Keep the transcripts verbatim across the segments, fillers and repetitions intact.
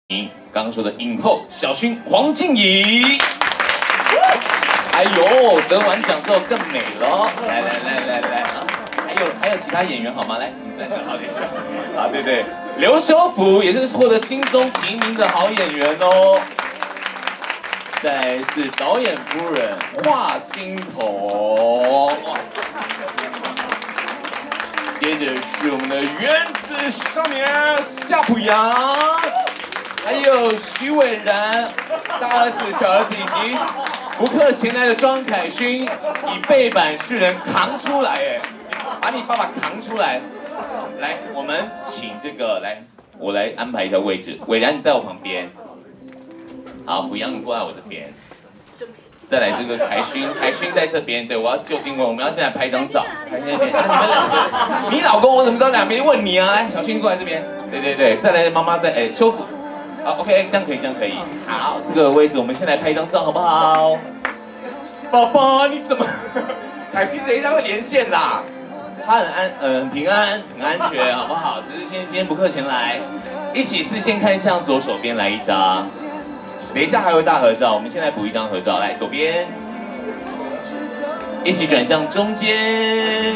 刚刚说的影后小薰黄静怡，哎呦，得完奖之后更美了。来来来来来啊，还有还有其他演员好吗？来，请站上好点笑。啊，对对，刘修福也是获得金钟提名的好演员哦。再来是导演夫人华欣彤。接着是我们的原子少年夏普阳。 还有徐伟然、大儿子、小儿子以及不克前来的庄凯勋，以背板示人扛出来，哎，把你爸爸扛出来。来，我们请这个来，我来安排一下位置。伟然，你在我旁边。好，普阳，你过来我这边。再来这个凯勋，凯勋在这边。对，我要就定位，我们要现在拍张照。凯勋那边，啊，你们两个，你老公我怎么知道哪边？问你啊，来，小薰过来这边。对对对，再来妈妈在，哎，修复。 好 ，OK， 这样可以，这样可以。好，这个位置我们先来拍一张照，好不好？宝宝，你怎么？凯欣等一下会连线啦。他很安，呃，很平安，很安全，好不好？只是先今天不客前来，一起视线看向左手边来一张。等一下还有大合照，我们先来补一张合照，来左边，一起转向中间，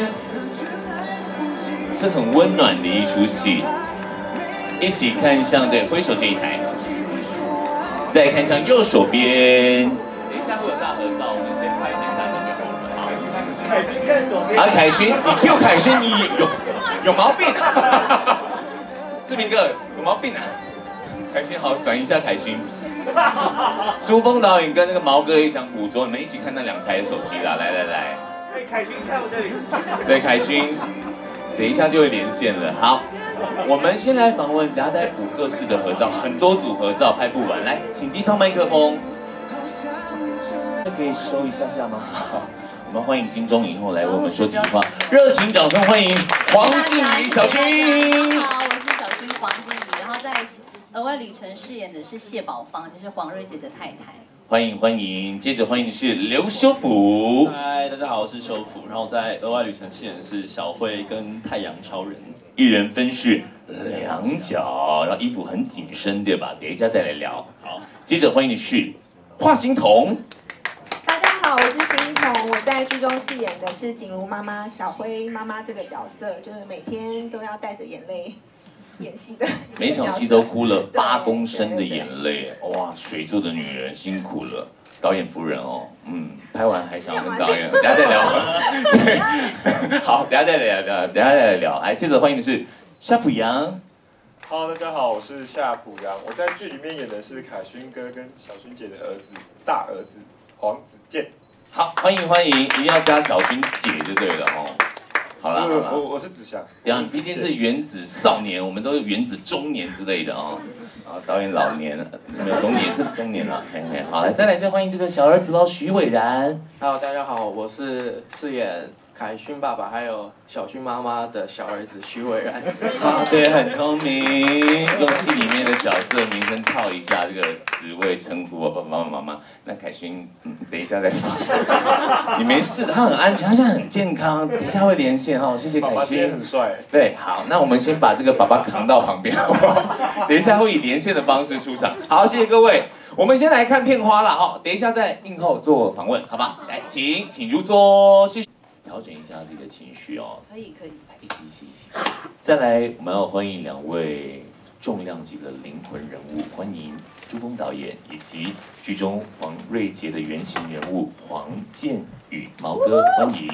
是很温暖的一出戏。 一起看向对挥手这一台，再看向右手边。等一下会有大合照，我们先拍一先看就好了。好，凯勋看左边。啊，凯勋，你 Q 凯勋，你有有毛病啊！世明哥有毛病啊！凯勋好，转一下凯勋。朱峰导演跟那个毛哥也想捕捉，你们一起看那两台手机啦！来来来。 对，凯勋看我这里。 对，凯勋，等一下就会连线了。好。 我们先来访问，等下再补各式的合照，很多组合照拍不完。来，请递上麦克风，可以收一下下吗？我们欢迎金钟影后来为我们说几句话，热情掌声欢迎黄静怡、小薰。 大家好，我是小薰黄静怡，然后在额外旅程饰演的是谢宝芳，就是黄瑞杰的太太。 欢迎欢迎，接着欢迎的是刘修福。 嗨，大家好，我是修福，然后在额外旅程饰演的是小慧跟太阳超人， 一人分饰两角，然后衣服很紧身，对吧？等一下再来聊。好，接着欢迎的是华欣彤。 大家好，我是欣彤，我在剧中饰演的是景如妈妈小辉妈妈这个角色，就是每天都要带着眼泪。 演戏的， 每场戏都哭了八公升的眼泪，哇！水做的女人辛苦了，导演夫人哦，嗯，拍完还想要跟导演，等下再聊。对，好，等下再聊聊，等下再来聊。来，接着欢迎的是夏普阳。 Hello， 大家好，我是夏普阳，我在剧里面演的是凯勋哥跟小薰姐的儿子，大儿子黄子健。 好，欢迎欢迎，一定要加小薰姐就对了哦。 好啦，好啦， 我我是子祥， 然后毕竟是原子少年，我们都是原子中年之类的哦。啊，导演老年，没有中年是中年了。嘿嘿，好来，再来再欢迎这个小儿子喽，徐伟然。 Hello， 大家好，我是饰演凯勋爸爸还有小薰妈妈的小儿子徐伟然。 啊，对，很聪明，用戏里面的角色名称套一下这个职位称呼啊，爸爸妈妈妈妈。那凯勋，嗯，等一下再发。你没事的，他很安全，他现在很健康，等一下会连线哦，谢谢凯勋。 爸爸今天很帅。 对，好，那我们先把这个爸爸扛到旁边，好不好？等一下会以连线的方式出场。好，谢谢各位。我们先来看片花了哈，等一下再映后做访问，好吧？来，请请入座，谢谢。调整一下自己的情绪哦。 可以可以。 一起一起一起。再来，我们要欢迎两位重量级的灵魂人物，欢迎朱峰导演以及剧中黄瑞杰的原型人物黄建宇毛哥，欢迎。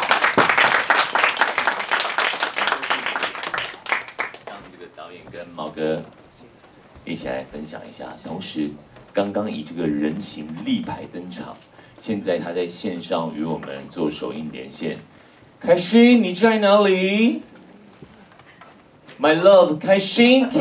让这个导演跟毛哥一起来分享一下，同时刚刚以这个人形立牌登场。 现在他在线上与我们做首映连线。凯勋，你在哪里 ？My love， 凯勋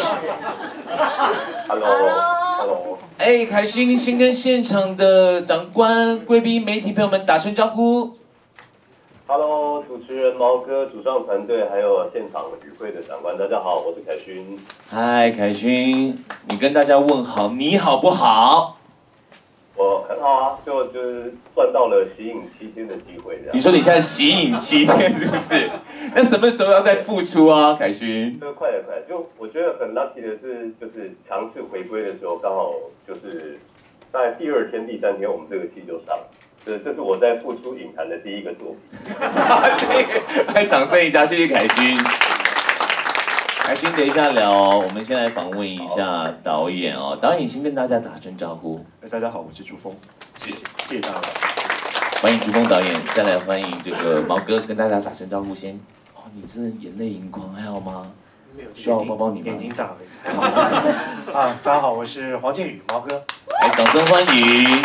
，Cash。Hello，Hello。哎，凯勋，先跟现场的长官、贵宾、媒体朋友们打声招呼。 Hello， 主持人毛哥、主创团队，还有现场与会的长官，大家好，我是凯勋。 嗨，凯勋，你跟大家问好，你好不好？ 我很好啊，就就是赚到了息影七天的机会这样。 你说你现在息影七天是不是？那什么时候要再复出啊，凯勋？ 这个快点快点，就我觉得很 lucky 的是，就是强势回归的时候，刚好就是大概第二天、第三天，我们这个戏就上了。这这是我在复出影坛的第一个作品。 对，来掌声一下，谢谢凯勋。凯勋，等一下聊哦，我们先来访问一下导演哦。导演先跟大家打声招呼。 大家好，我是朱峰， 谢谢， 谢谢大家。 欢迎朱峰导演，再来欢迎这个毛哥跟大家打声招呼先。哦，你真的眼泪盈眶，还好吗？ 没有， 需要我抱抱你吗？ 眼睛大而已。啊，大家好，我是黄建宇，毛哥。 来，掌声欢迎。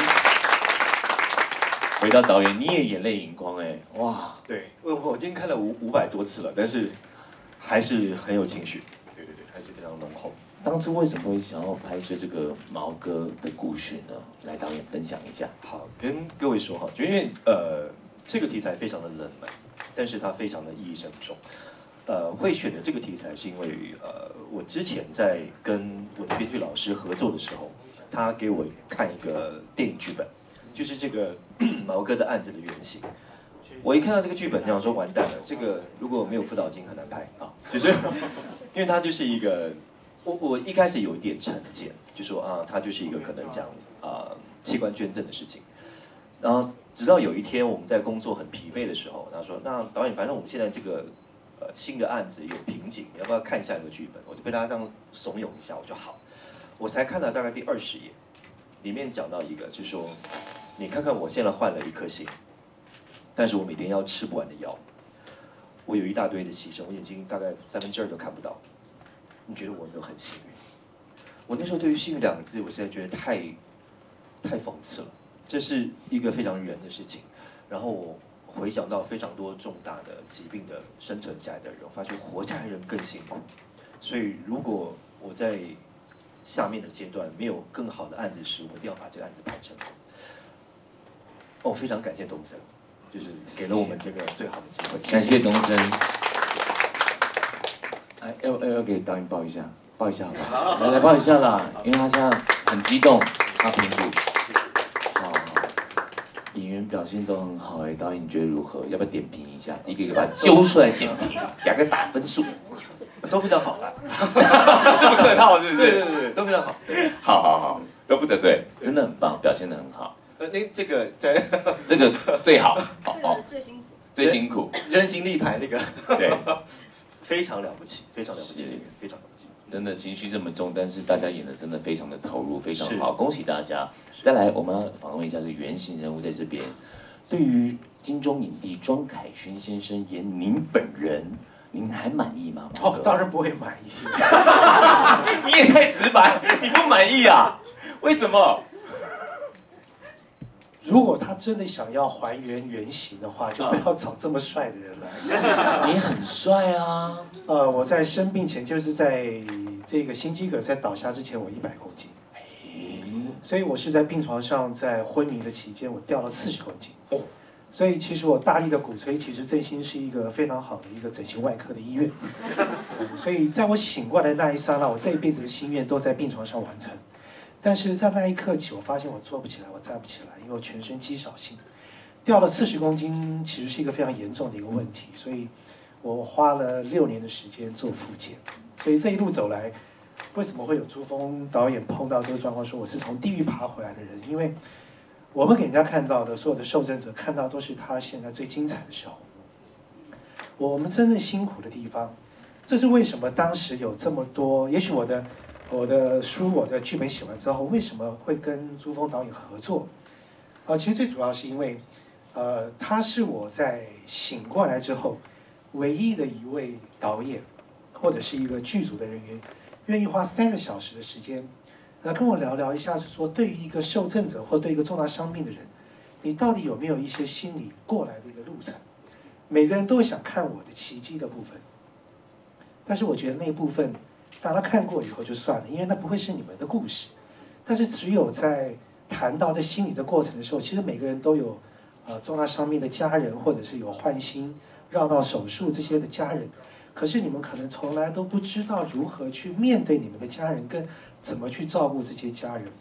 回到导演，你也眼泪盈眶哎，哇！ 对，我我今天看了五五百多次了，但是还是很有情绪。对对对，还是非常浓厚。 当初为什么会想要拍摄这个毛哥的故事呢？来，导演分享一下。 好，跟各位说哈，就因为呃这个题材非常的冷门，但是它非常的意义深重。呃，会选择这个题材是因为呃我之前在跟我的编剧老师合作的时候，他给我看一个电影剧本。就是这个毛哥的案子的原型，我一看到这个剧本，想说完蛋了，这个如果没有辅导金很难拍啊，就是因为它就是一个，我我一开始有一点成见，就说啊，它就是一个可能讲啊器官捐赠的事情，然后直到有一天我们在工作很疲惫的时候，他说那导演，反正我们现在这个呃新的案子有瓶颈，你要不要看一下这个剧本？我就被他这样怂恿一下，我就好，我才看了大概第二十页，里面讲到一个，就是说。你看看我现在换了一颗心，但是我每天要吃不完的药，我有一大堆的牺牲，我眼睛大概三分之二都看不到。你觉得我有没有很幸运？我那时候对于幸运两个字，我现在觉得太太讽刺了。这是一个非常人的事情。然后我回想到非常多重大的疾病的生存下来的人，我发觉活下来的人更辛苦。所以如果我在下面的阶段没有更好的案子时，我一定要把这个案子拍成功。哦，非常感谢东升，就是给了我们这个最好的机会。 感谢东升。哎，要要要给导演抱一下，抱一下好不好？来来抱一下啦，因为他现在很激动，他评估。好，演员表现都很好哎，导演你觉得如何？要不要点评一下？一个一个把它揪出来点评，两个打分数。 都非常好啊， 这么客套是不是？ 对对对对，都非常好。 好好好，都不得罪，真的很棒，表现得很好。 呃，那这个在这个最好，好这个最辛苦， 最辛苦， 人形立牌那个， 对， 非常了不起，非常了不起，非常了不起。 真的情绪这么重，但是大家演的真的非常的投入，非常好， 是恭喜大家。再来，我们要访问一下这个原型人物在这边。对于金钟影帝庄凯勋先生演您本人，您还满意吗？ 哦，当然不会满意。 你也太直白，你不满意啊？为什么？ 如果他真的想要还原原型的话，就不要找这么帅的人来。 你很帅啊！ 呃，我在生病前，就是在这个心肌梗塞倒下之前，我一百公斤，所以我是在病床上，在昏迷的期间，我掉了四十公斤。哦，所以其实我大力的鼓吹，其实振兴是一个非常好的一个整形外科的医院。所以在我醒过来的那一刹那，我这一辈子的心愿都在病床上完成。但是在那一刻起，我发现我坐不起来，我站不起来，因为我全身肌少性，掉了四十公斤，其实是一个非常严重的一个问题，所以我花了六年的时间做复健。所以这一路走来，为什么会有朱峰导演碰到这个状况，说我是从地狱爬回来的人？因为我们给人家看到的所有的受赠者看到都是他现在最精彩的时候，我们真正辛苦的地方，这是为什么当时有这么多，也许我的。我的书、我的剧本写完之后，为什么会跟朱峰导演合作？啊、呃，其实最主要是因为，呃，他是我在醒过来之后，唯一的一位导演，或者是一个剧组的人员，愿意花三个小时的时间，来跟我聊聊一下，是说对于一个受赠者或对一个重大伤病的人，你到底有没有一些心理过来的一个路程？每个人都会想看我的奇迹的部分，但是我觉得那部分。大家看过以后就算了，因为那不会是你们的故事。但是只有在谈到这心理的过程的时候，其实每个人都有，呃，重大伤病的家人，或者是有换心、绕道手术这些的家人。可是你们可能从来都不知道如何去面对你们的家人，跟怎么去照顾这些家人。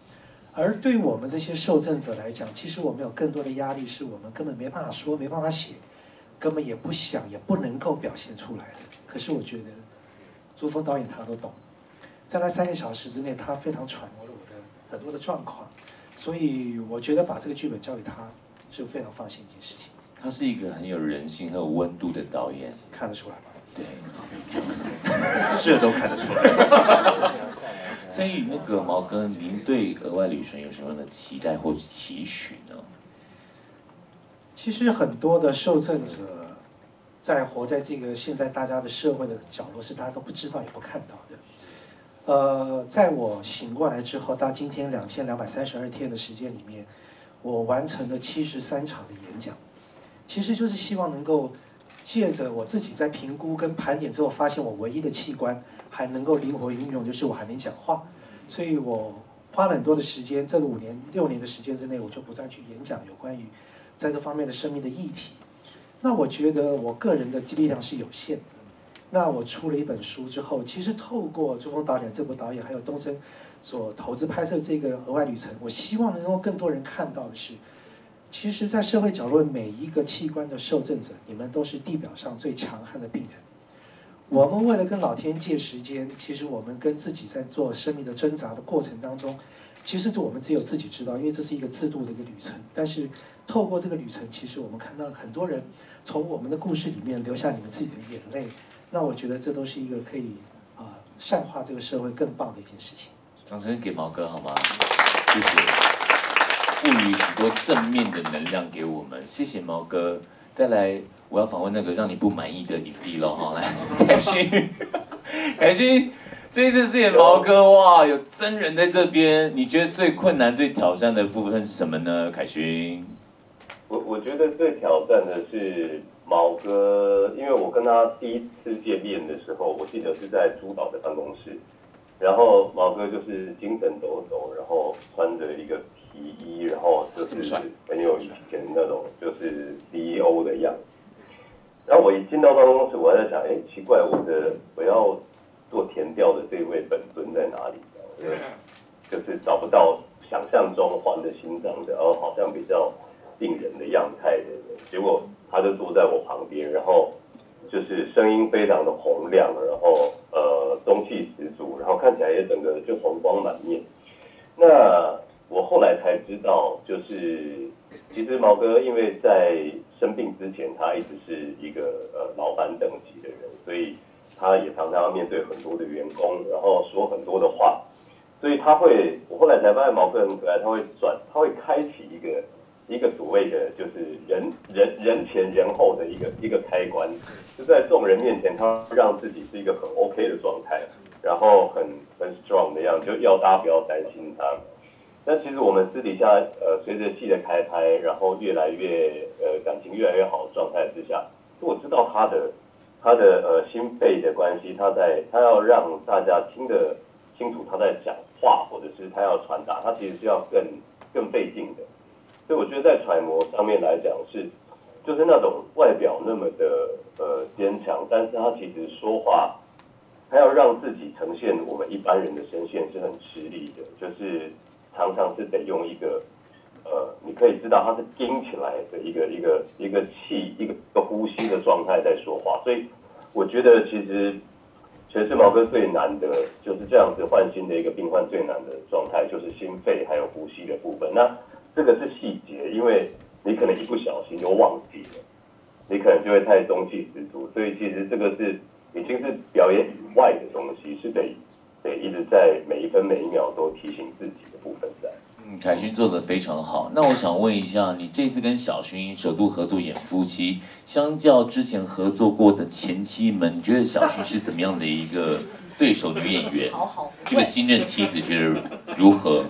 而对我们这些受赠者来讲，其实我们有更多的压力，是我们根本没办法说，没办法写，根本也不想，也不能够表现出来的。可是我觉得，朱峰导演他都懂，在那三个小时之内，他非常揣摩了我的很多的状况，所以我觉得把这个剧本交给他是非常放心一件事情。 他是一个很有人性、很有温度的导演， 看得出来吗？ 对， 这都看得出来。 所以那个毛哥，您对额外旅程有什么样的期待或期许呢？ 其实很多的受赠者，在活在这个现在大家的社会的角落，是大家都不知道也不看到的。呃，在我醒过来之后，到今天两千两百三十二天的时间里面，我完成了七十三场的演讲，其实就是希望能够借着我自己在评估跟盘点之后，发现我唯一的器官还能够灵活运用，就是我还能讲话，所以我花了很多的时间，这五年六年的时间之内，我就不断去演讲有关于在这方面的生命的议题。那我觉得我个人的力量是有限的。那我出了一本书之后，其实透过朱峰导演这部导演还有东升所投资拍摄这个额外旅程，我希望能够更多人看到的是，其实，在社会角落每一个器官的受赠者，你们都是地表上最强悍的病人。我们为了跟老天借时间，其实我们跟自己在做生命的挣扎的过程当中，其实我们只有自己知道，因为这是一个自度的一个旅程。但是透过这个旅程，其实我们看到了很多人从我们的故事里面留下你们自己的眼泪。那我觉得这都是一个可以啊、呃、善化这个社会更棒的一件事情。 掌声给毛哥好吗？谢谢，赋予许多正面的能量给我们，谢谢毛哥。再来，我要访问那个让你不满意的影帝喽哈，来，凯勋，凯勋，这一次饰演毛哥哇，有真人在这边，你觉得最困难、最挑战的部分是什么呢？凯勋， 我我觉得最挑战的是毛哥，因为我跟他第一次见面的时候，我记得是在朱导的办公室，然后毛哥就是精神抖擞，然后穿着一个皮衣，然后就是很有以前那种就是 C E O 的样子。然后我一进到办公室，我还在想，哎，奇怪，我的我要做填调的这位本尊在哪里？就是找不到想象中还着心脏的，然后好像比较病人的样态的人。结果他就坐在我旁边，然后就是声音非常的洪亮，然后呃中气十足，然后看起来也整个就红光满面。那我后来才知道，就是其实毛哥因为在生病之前，他一直是一个呃老板等级的人，所以他也常常要面对很多的员工，然后说很多的话，所以他会，我后来才发现毛哥很可爱，他会转，他会开启一个一个所谓的就是人人人前人后的一个一个开关，就在众人面前，他让自己是一个很 OK 的状态，然后很很 strong 的样子，就要大家不要担心他。但其实我们私底下，呃，随着戏的开拍，然后越来越呃感情越来越好的状态之下，我知道他的他的呃心肺的关系，他在他要让大家听得清楚他在讲话，或者是他要传达，他其实是要更更费劲的。所以我觉得在揣摩上面来讲是，就是那种外表那么的呃坚强，但是他其实说话，他要让自己呈现我们一般人的声线是很吃力的，就是常常是得用一个呃，你可以知道他是盯起来的一个一个一个气一个一个呼吸的状态在说话，所以我觉得其实诠释毛哥最难的就是这样子换心的一个病患最难的状态，就是心肺还有呼吸的部分。那这个是细节，因为你可能一不小心就忘记了，你可能就会太中气十足，所以其实这个是已经是表演以外的东西，是得得一直在每一分每一秒都提醒自己的部分在。 嗯，凯勋做得非常好。那我想问一下，你这次跟小薰首度合作演夫妻，相较之前合作过的前妻们，你觉得小薰是怎么样的一个对手女演员？ 好好， 这个新任妻子觉得如何？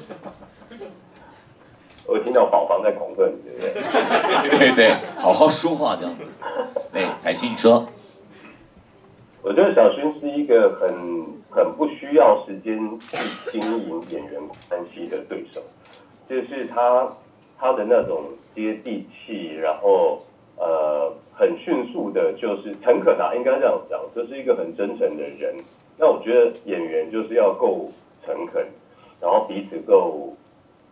我听到宝宝在恐吓你，对不对？ 对对，好好说话这样子。对，凯勋你说。 我觉得小薰是一个很很不需要时间去经营演员关系的对手，就是他他的那种接地气，然后呃很迅速的，就是诚恳啊，应该这样讲，这是一个很真诚的人。那我觉得演员就是要够诚恳，然后彼此够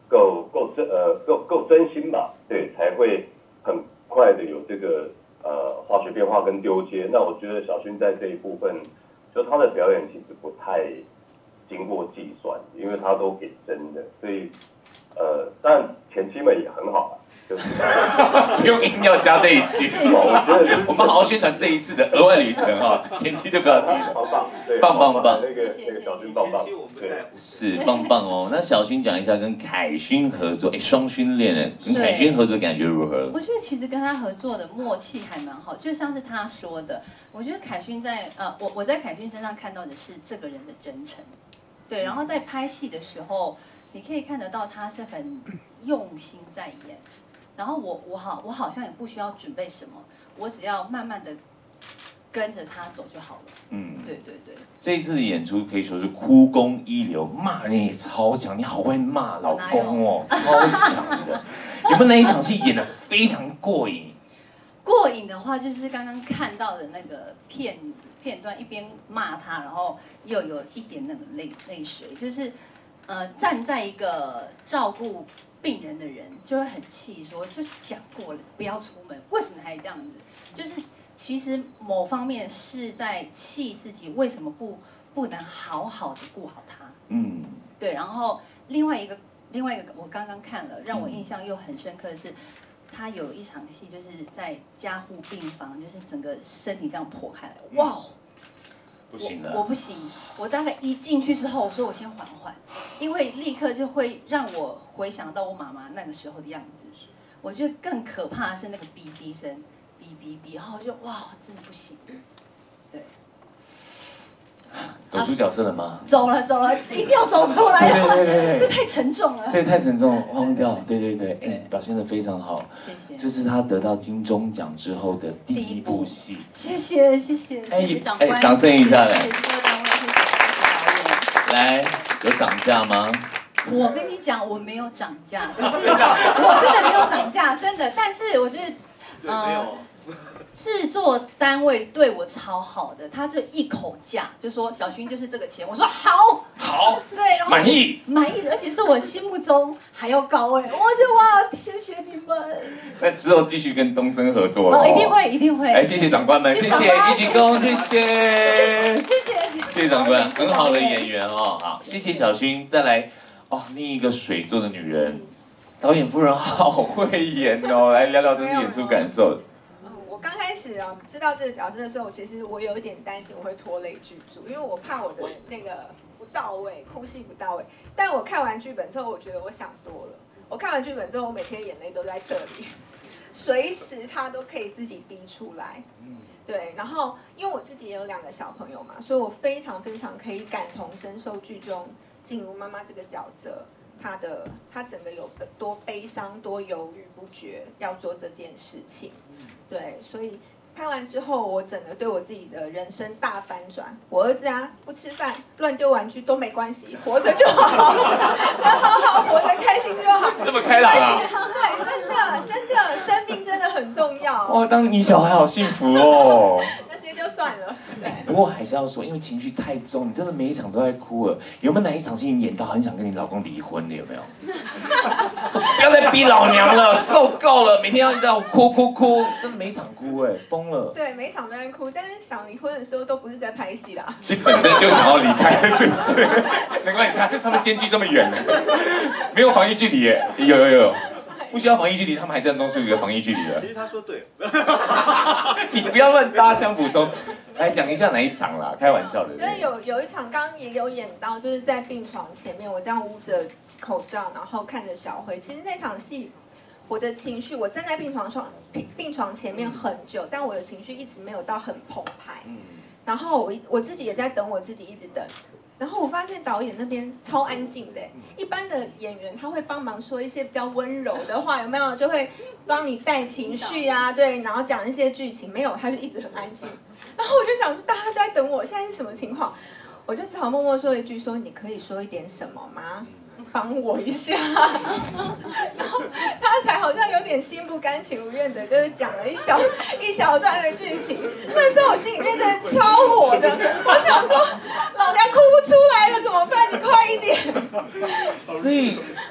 够够真呃够够真心吧，对，才会很快的有这个呃化学变化跟丢接。那我觉得小薰在这一部分，就他的表演其实不太经过计算，因为他都给真的，所以呃，但前妻们也很好啊。 不用硬要加这一句，我们好好宣传这一次的额外旅程啊，前期就不要提了， 棒棒，对， 棒棒棒， 那个那个小薰棒棒，对， 是棒棒哦。那小薰讲一下跟凯勋合作，哎，双训练哎，跟凯勋合作感觉如何？ 我觉得其实跟他合作的默契还蛮好，就像是他说的，我觉得凯勋在呃，我我在凯勋身上看到的是这个人的真诚，对，然后在拍戏的时候，你可以看得到他是很用心在演。然后我我好我好像也不需要准备什么，我只要慢慢的跟着他走就好了。嗯，对对对。 这一次的演出可以说是哭功一流，骂人也超强，你好会骂老公哦，超强的。有没有哪一场戏演得非常过瘾？ 过瘾的话，就是刚刚看到的那个片片段，一边骂他，然后又有一点那个泪泪水，就是呃站在一个照顾病人的人就会很气，说就是讲过了不要出门，为什么还这样子？就是其实某方面是在气自己，为什么不不能好好的顾好他？嗯，对。然后另外一个另外一个我刚刚看了，让我印象又很深刻的是，他有一场戏就是在加护病房，就是整个身体这样破开来，哇！ 不行了， 我, 我不行，我大概一进去之后，我说我先缓缓，因为立刻就会让我回想到我妈妈那个时候的样子。我觉得更可怕的是那个哔哔声，哔哔哔，然后我就哇，真的不行。对， 走出角色了吗？ 走了走了，一定要走出来， 对对对对， 这太沉重了。 对，太沉重了，忘掉。对对对，哎，表现得非常好， 谢谢。 这是他得到金钟奖之后的第一部戏。 谢谢谢谢， 哎谢谢长官， 哎，掌声一下来。 谢谢制作单位，谢谢导演。 来，有涨价吗？ 我跟你讲，我没有涨价，可是我真的没有涨价，真的。但是我觉得，呃。制作单位对我超好的，他就一口价就说小薰就是这个钱，我说好， 好， 对，然后满意， 满意，而且是我心目中还要高哎，我就哇，谢谢你们。 那之后继续跟东森合作哦，一定会，一定会。 来，谢谢长官们，谢谢一鞠躬，谢谢， 谢谢， 谢谢长官，很好的演员哦，好，谢谢小薰，再来哦，另一个水做的女人，导演夫人好会演哦，来聊聊这次演出感受。 我刚开始啊知道这个角色的时候，其实我有一点担心我会拖累剧组，因为我怕我的那个不到位，哭戏不到位。但我看完剧本之后，我觉得我想多了。我看完剧本之后，我每天眼泪都在这里，随时他都可以自己滴出来。对，然后因为我自己也有两个小朋友嘛，所以我非常非常可以感同身受剧中静茹妈妈这个角色。他的他整个有多悲伤，多犹豫不决，要做这件事情，对，所以拍完之后，我整个对我自己的人生大反转。我儿子啊，不吃饭、乱丢玩具都没关系，活着就好，要好好活得开心就好。 这么开朗啊！ 对，真的真的，生命真的很重要。 哇，当你小孩好幸福哦。 那些就算了。对。 不过还是要说，因为情绪太重，你真的每一场都在哭了。有没有哪一场戏你演到很想跟你老公离婚的？有没有？不要再逼老娘了，受够了，每天要一直要哭哭哭，真的每一场哭哎，疯了。 对，每一场都在哭，但是想离婚的时候都不是在拍戏啦。 其实本身就想要离开，是不是？难怪你看他们间距这么远呢，没有防疫距离耶，有有有。不需要防疫距离，他们还是要弄出一个防疫距离的。 其实他说对了， 你不要乱搭腔补充。来讲一下哪一场啦？开玩笑的。 就是有有一场，刚刚也有演到，就是在病床前面，我这样捂着口罩，然后看着小辉。其实那场戏，我的情绪，我站在病床上病病床前面很久，但我的情绪一直没有到很澎湃。然后我我自己也在等我自己，一直等。然后我发现导演那边超安静的，一般的演员他会帮忙说一些比较温柔的话，有没有？就会帮你带情绪啊，对，然后讲一些剧情，没有，他就一直很安静。然后我就想说，大家都在等我，现在是什么情况？我就只好默默说一句说，说你可以说一点什么吗？帮我一下。然后他才好像有点心不甘情不愿的，就是讲了一小一小段的剧情。那时候我心里面真的超火的，我想说，老娘哭不出来了怎么办？你快一点。 所以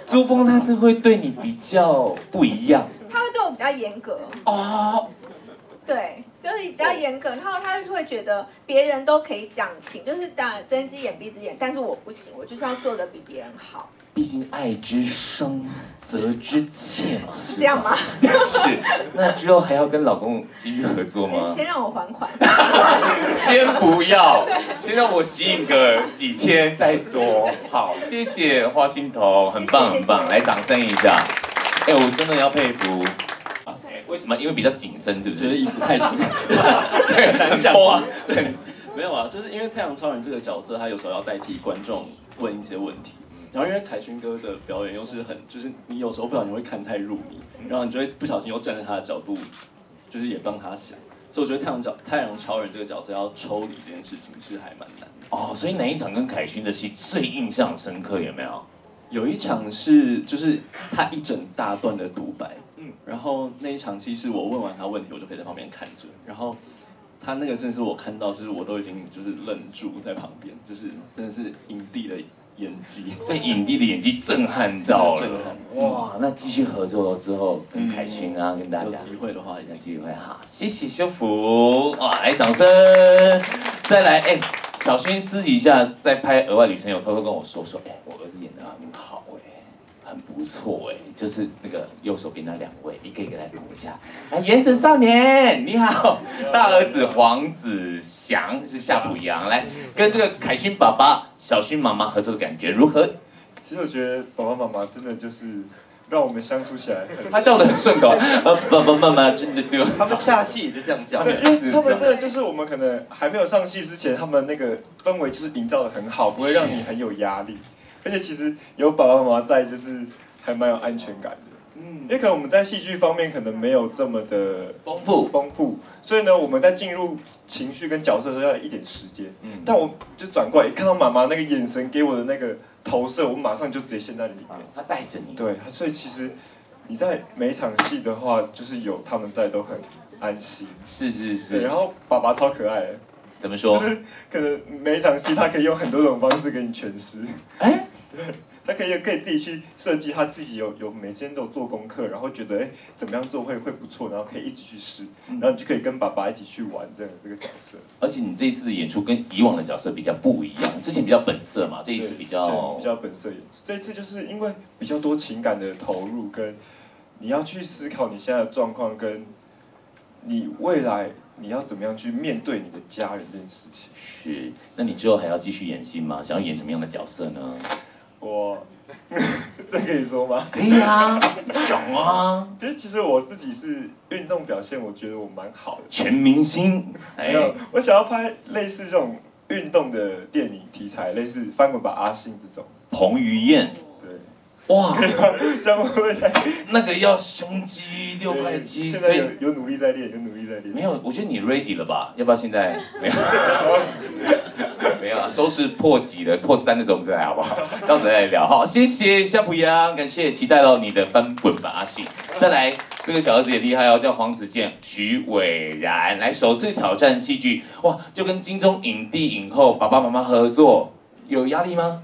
珠峰他是会对你比较不一样他会对我比较严格。 哦。 对，就是比较严格，然后他就会觉得别人都可以讲情，就是当然睁只眼闭只眼，但是我不行，我就是要做的比别人好。 毕竟爱之深，责之切嘛。 是这样吗？ 是。那之后还要跟老公继续合作吗？ 先让我还款。 先不要，先让我吸引个几天再说。好，谢谢花心头，很棒很棒，来掌声一下。哎，我真的要佩服。为什么？因为比较紧身，是不是？ 觉得衣服太紧， 很难讲话。对， 没有啊，就是因为太阳超人这个角色，他有时候要代替观众问一些问题，然后因为凯勋哥的表演又是很，就是你有时候不小心会看太入迷，然后你就会不小心又站在他的角度，就是也帮他想，所以我觉得太阳角太阳超人这个角色要抽离这件事情是还蛮难的。 哦，所以哪一场跟凯勋的戏最印象深刻？有没有？ 有一场是就是他一整大段的独白。然后那一场戏是我问完他问题，我就可以在旁边看着。然后他那个真的是我看到，就是我都已经就是愣住在旁边，就是真的是影帝的演技， 被影帝的演技震撼到了。 震撼哇！那继续合作了之后，跟凯勋啊，跟大家有机会的话， 有机会哈。谢谢修福，哇，来掌声！再来，哎，小勋私底下在拍额外旅程有偷偷跟我说说，哎，我儿子演的很好哎。很不错哎，就是那个右手边那两位，一个一个来鼓一下。来，原子少年，你好，大儿子黄子祥是夏普阳，来跟这个凯勋爸爸、小勋妈妈合作的感觉如何？ 其实我觉得爸爸妈妈真的就是让我们相处起来很， 他叫得很顺口，呃，爸爸妈妈真的对。 他们下戏也就这样叫， 对，因为他们真的就是我们可能还没有上戏之前，他们那个氛围就是营造的很好，不会让你很有压力。而且其实有爸爸妈妈在，就是还蛮有安全感的。嗯，因为可能我们在戏剧方面可能没有这么的丰富丰富，所以呢，我们在进入情绪跟角色的时候要一点时间。嗯，但我就转过来，一看到妈妈那个眼神给我的那个投射，我马上就直接陷在里面。 她带着你。 对，所以其实你在每一场戏的话，就是有他们在都很安心。 是是是。 对，然后爸爸超可爱的。 怎么说？ 就是可能每一场戏，他可以用很多种方式给你诠释。哎，对，他可以可以自己去设计，他自己有有每天都有做功课，然后觉得哎怎么样做会会不错，然后可以一起去试，然后你就可以跟爸爸一起去玩这样这个角色。 而且你这一次的演出跟以往的角色比较不一样，之前比较本色嘛，这一次比较比较本色演出。这一次就是因为比较多情感的投入，跟你要去思考你现在的状况，跟你未来。你要怎么样去面对你的家人这件事情？ 是，那你之后还要继续演戏吗？想要演什么样的角色呢？ 我，这可以说吗？ 可以啊，想啊。 其实其实我自己是运动表现，我觉得我蛮好的。 全明星， 没有，我想要拍类似这种运动的电影题材，类似《翻滚吧，阿信》这种。 彭于晏。哇， 这样会不会太？ 那个要胸肌六块肌， 现在有有努力在练，有努力在练。 没有，我觉得你 ready 了吧？要不要现在？没有，没有啊，收视破几了，破三的时候我们再来好不好？到时候再来聊。好，谢谢夏普阳，感谢，期待到你的翻滚吧阿信。再来，这个小儿子也厉害哦，叫黄子健、徐伟然，来首次挑战戏剧，哇，就跟金钟影帝影后爸爸妈妈合作，有压力吗？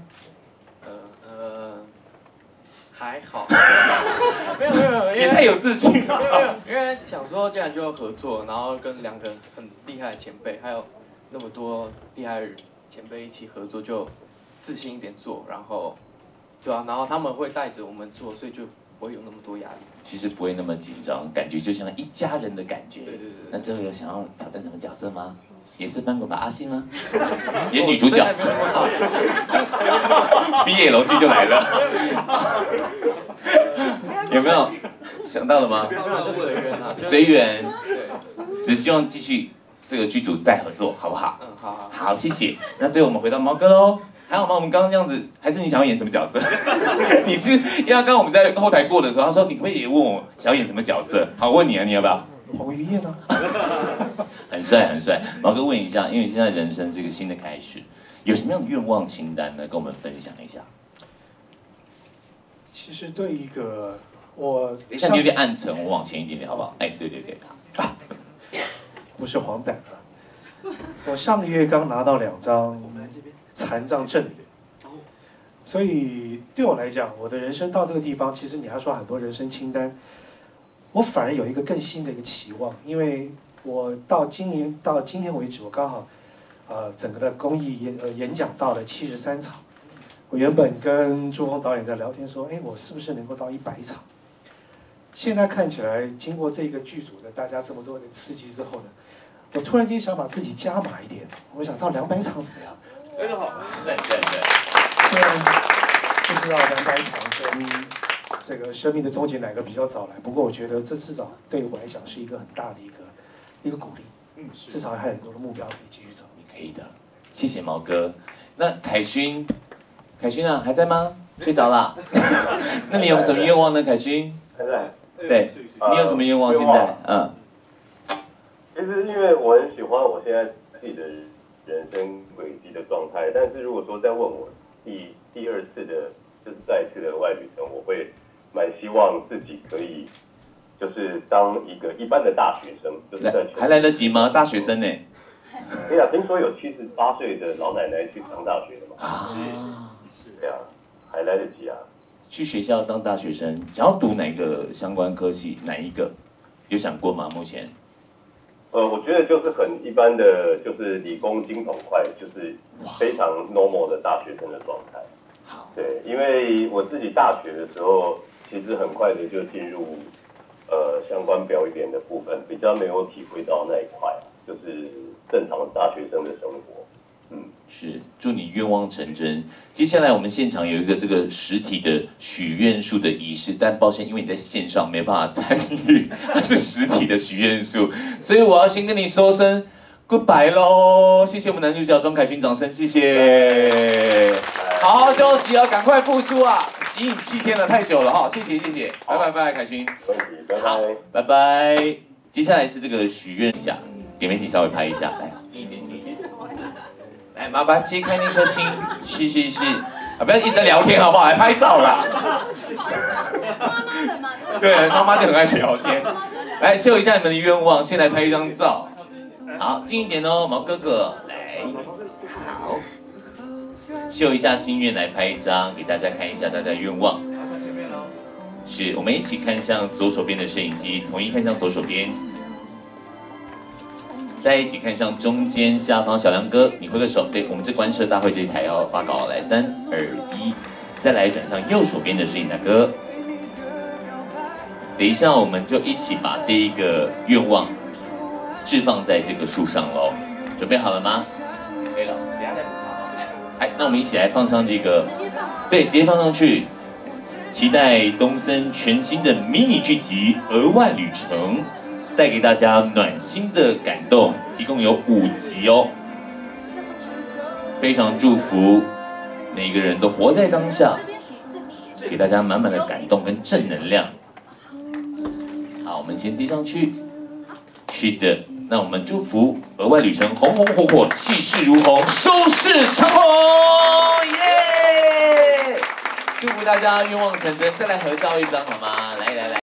还好，没有没有没有， 也太有自信了。 没有没有，因为想说既然就要合作，然后跟两个很厉害的前辈，还有那么多厉害的前辈一起合作，就自信一点做，然后，对啊，然后他们会带着我们做，所以就不会有那么多压力。 其实不会那么紧张，感觉就像一家人的感觉。 对对对。 那之后有想要挑战什么角色吗？也是翻滚吧阿信吗？演女主角。B L 剧就来了。有没有想到了吗？ 没有，就随缘啊。 随缘。 对。 只希望继续这个剧组再合作，好不好？ 嗯，好好。 好，谢谢。那最后我们回到毛哥喽。还好吗？我们刚刚这样子，还是你想要演什么角色？你是因为刚刚我们在后台过的时候，他说你可不可以也问我想要演什么角色？好，问你啊，你要不要？ 彭于晏啊， 很帅很帅。毛哥问一下，因为现在人生这个新的开始，有什么样的愿望清单呢？跟我们分享一下。 其实对一个我， 等一下你有点暗沉，我往前一点点好不好？哎，对对对， 啊，不是黄疸啊。我上个月刚拿到两张残障证明， 所以对我来讲，我的人生到这个地方，其实你还说很多人生清单，我反而有一个更新的一个期望，因为我到今年到今天为止，我刚好，呃，整个的公益演呃演讲到了七十三场。我原本跟朱峰导演在聊天说，哎，我是不是能够到一百场？现在看起来，经过这个剧组的大家这么多的刺激之后呢，我突然间想把自己加码一点，我想到两百场怎么样？ 非常好，对对对。 虽然不知道两百场跟这个生命的终结哪个比较早来，不过我觉得这至少对我来讲是一个很大的一个一个鼓励。嗯，至少还有很多的目标可以继续走。 你可以的，谢谢毛哥。那凯勋，凯勋啊，还在吗？睡着了。那你有什么愿望呢，凯勋？ 还在。 对，你有什么愿望？现在，嗯。 其实因为我很喜欢我现在自己的人生轨迹的状态，但是如果说再问我第第二次的，就是再一次的外旅程，我会蛮希望自己可以，就是当一个一般的大学生，就是在还来得及吗？大学生呢？ 哎呀，听说有七十八岁的老奶奶去上大学的嘛？ 啊， 是这样，还来得及啊。 去学校当大学生，想要读哪个相关科系？哪一个？有想过吗？目前？ 呃，我觉得就是很一般的，就是理工精统快，就是非常 normal 的大学生的状态。 好， 对，因为我自己大学的时候，其实很快的就进入呃相关表演的部分，比较没有体会到那一块，就是正常的大学生的生活。嗯， 是，祝你愿望成真。接下来我们现场有一个这个实体的许愿树的仪式，但抱歉，因为你在线上没办法参与，它是实体的许愿树，所以我要先跟你说声 goodbye 喽。谢谢我们男主角庄凯勋，掌声谢谢。好好休息哦，赶快复出啊！吸引七天了，太久了哈，谢谢谢谢，拜拜拜，凯勋。 好， 拜拜。接下来是这个许愿一下，给媒体稍微拍一下，来近一点近一点。来，麻烦揭开那颗心，是是是，啊，不要一直在聊天好不好？来拍照啦。对，妈妈就很爱聊天。来秀一下你们的愿望，先来拍一张照。好，近一点哦，毛哥哥，来，好，秀一下心愿，来拍一张，给大家看一下大家愿望。是，我们一起看向左手边的摄影机，统一看向左手边。再一起看向中间下方，小梁哥，你挥个手，对我们是观社大会这一台要发稿，来三二一，再来转向右手边的摄影大哥。等一下我们就一起把这一个愿望置放在这个树上喽，准备好了吗？可以了，等下再补上。哎，那我们一起来放上这个，对，直接放上去。期待东森全新的迷你剧集《额外旅程》。带给大家暖心的感动，一共有五集哦。非常祝福每个人都活在当下，给大家满满的感动跟正能量。好，我们先接上去。是的，那我们祝福额外旅程红红火火，气势如虹，收视长虹，耶！祝福大家愿望成真，再来合照一张好吗？来来来。